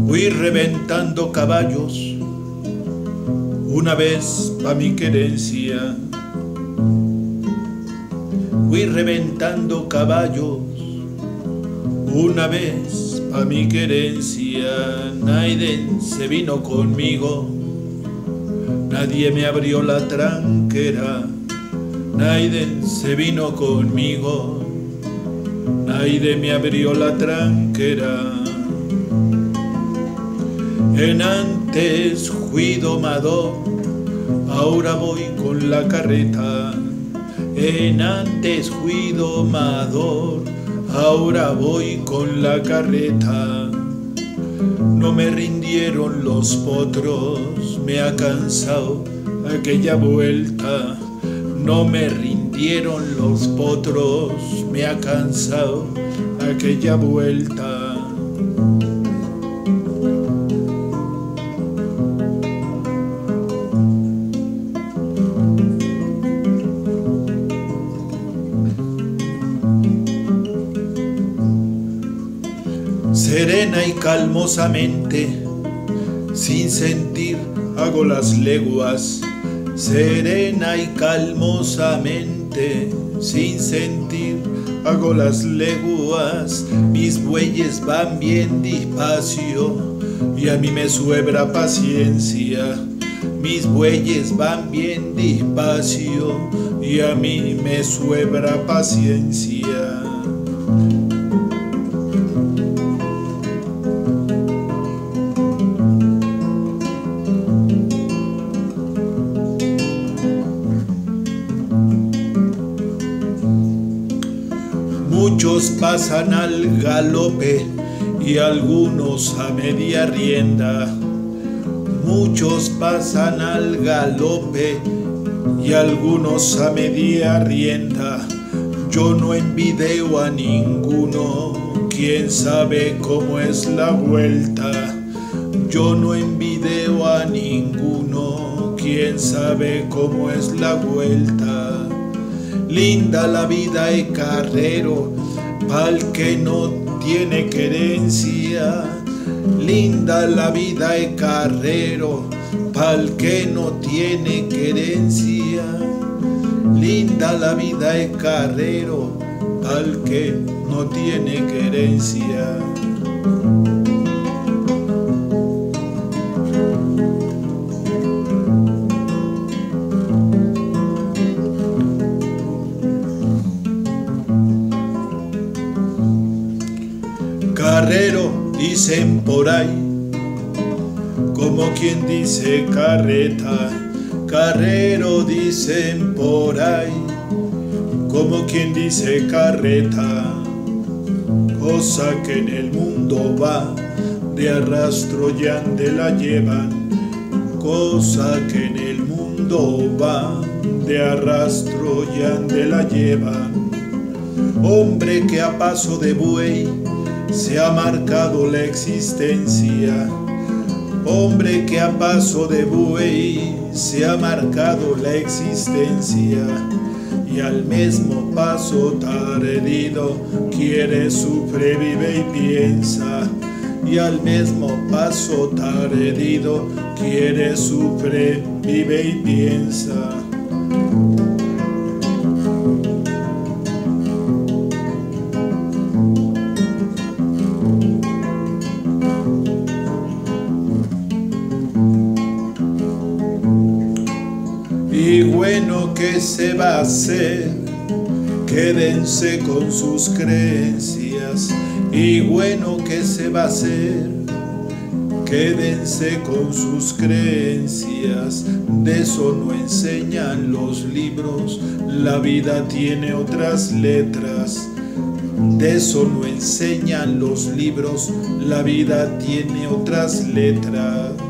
Fui reventando caballos una vez pa' mi querencia. Fui reventando caballos una vez pa' mi querencia. Naiden se vino conmigo, nadie me abrió la tranquera. Naiden se vino conmigo, nadie me abrió la tranquera. En antes fui domador, ahora voy con la carreta. En antes fui domador, ahora voy con la carreta. No me rindieron los potros, me ha cansado aquella vuelta. No me rindieron los potros, me ha cansado aquella vuelta. Serena y calmosamente, sin sentir, hago las leguas. Serena y calmosamente, sin sentir, hago las leguas. Mis bueyes van bien despacio y a mí me sobra paciencia. Mis bueyes van bien despacio y a mí me sobra paciencia. Muchos pasan al galope y algunos a media rienda. Muchos pasan al galope y algunos a media rienda. Yo no envidio a ninguno, quién sabe cómo es la vuelta. Yo no envidio a ninguno, quién sabe cómo es la vuelta. Linda la vida de carrero, pa'l que no tiene querencia. Linda la vida de carrero, pa'l que no tiene querencia. Linda la vida de carrero, pa'l que no tiene querencia. Carrero, dicen por ahí, como quien dice carreta. Carrero, dicen por ahí, como quien dice carreta. Cosa que en el mundo va, de arrastro y ande la llevan. Cosa que en el mundo va, de arrastro y ande la llevan. Hombre que a paso de buey se ha marcado la existencia. Hombre que a paso de buey se ha marcado la existencia. Y al mismo paso tardío quiere, sufre, vive y piensa. Y al mismo paso tardío quiere, sufre, vive y piensa. Y bueno, ¿qué se va a hacer? Quédense con sus creencias. Y bueno, ¿qué se va a hacer? Quédense con sus creencias. De eso no enseñan los libros. La vida tiene otras letras. De eso no enseñan los libros. La vida tiene otras letras.